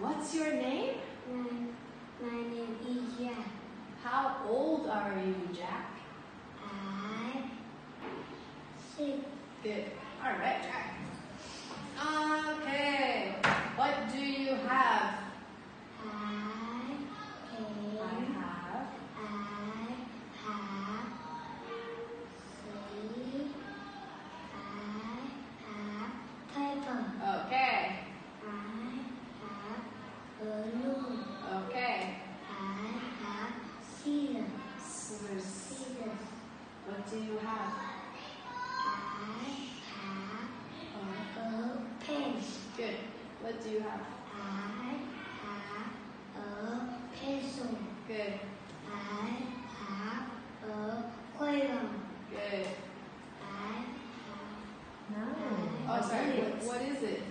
What's your name? My name is Jack. How old are you, Jack? I 6. Good. All right, Jack. Okay. What do you have? I have. paper. Okay. I have balloon. Okay. I have scissors. Scissors. What do you have? I have a pen. Good. What do you have? I have a pencil. Good. I have a crayon. Good. I have Oh, sorry. What is it?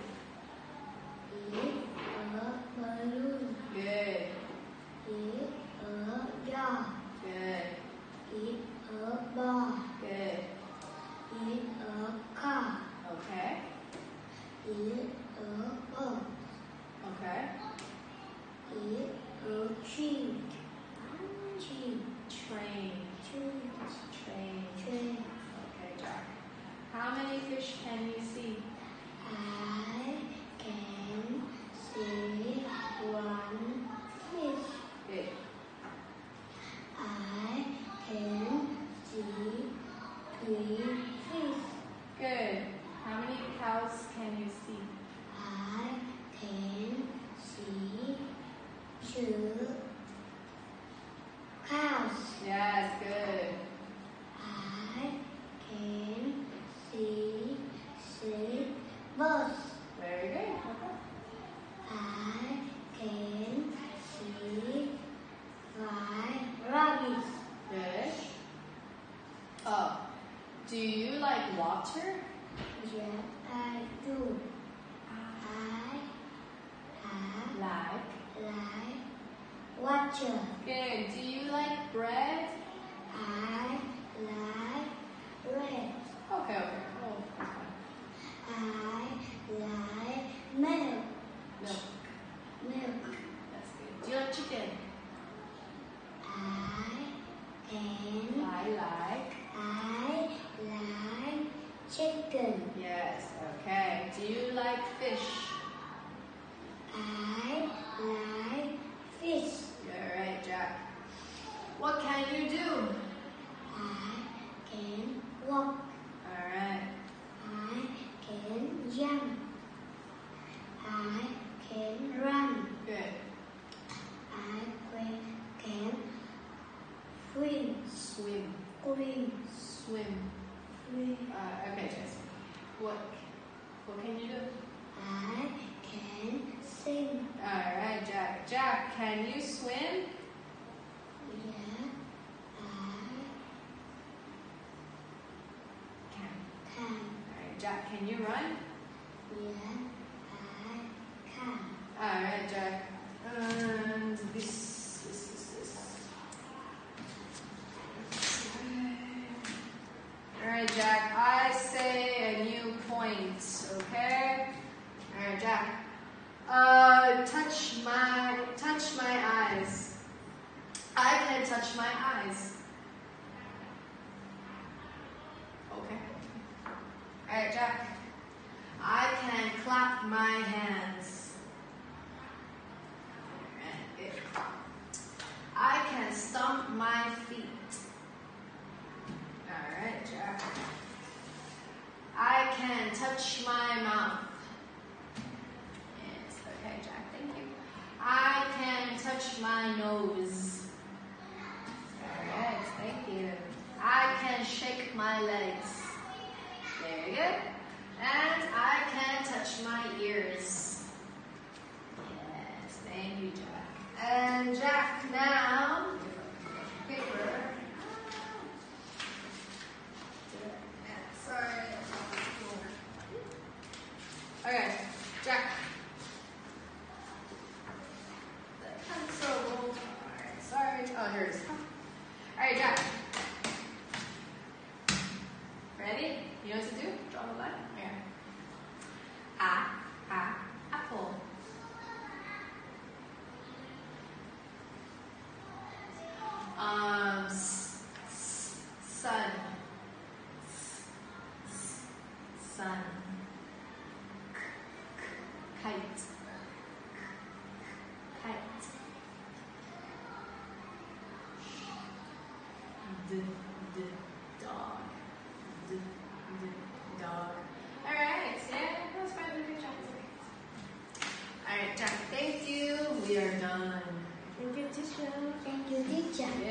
a balloon. Good. A jar. Good. A ball. Good. A car. Okay. A bus. Okay. A tree. Train. Train. Okay, Jack. How many fish can you see? I can see one fish. Good. I can see 3 fish. Good. How many cows can you see? I can see 2 cows. Yes, good. I can see 6 birds. Very good. Okay. I can see 5 rabbits. Good. Oh, do you like water? Yes, I do. I like water. Good. Do you like bread? I like bread. Okay, okay. Oh, that's fine. I like milk. Milk. That's good. Do you like chicken? I like. like chicken. Yes, okay. Do you like fish? I like fish. You're right, Jack. What can you do? I can walk. Alright. I can jump. I can run. Good. I can swim. Swim. Swim. Okay, Jess. What can you do? I can sing. Alright, Jack. Jack, can you swim? Yeah, I can. Alright, Jack, can you run? Yeah, I can. Alright, Jack. And this. Alright, Jack. I say a new point, okay? Alright, Jack. Touch my eyes. I can touch my eyes. Okay. Alright, Jack. I can clap my hands. Alright, good. I can stomp my feet. Alright, Jack. I can touch my mouth. Yes, okay, Jack, thank you. I can touch my nose. Alright, thank you. I can shake my legs. Very good. And I can touch my ears. Yes, thank you, Jack. And Jack, now, paper. Sorry. Okay, Jack. The pencil. Alright, sorry. Oh, here it is. Alright, Jack. Ready? You know what to do? Draw the line. Okay. Sun. Sun. Kite. Kite. Dog. Dog. All right. Yeah, that was probably a good job. All right, Jack. Thank you. We are done. Thank you, teacher. Thank you, teacher.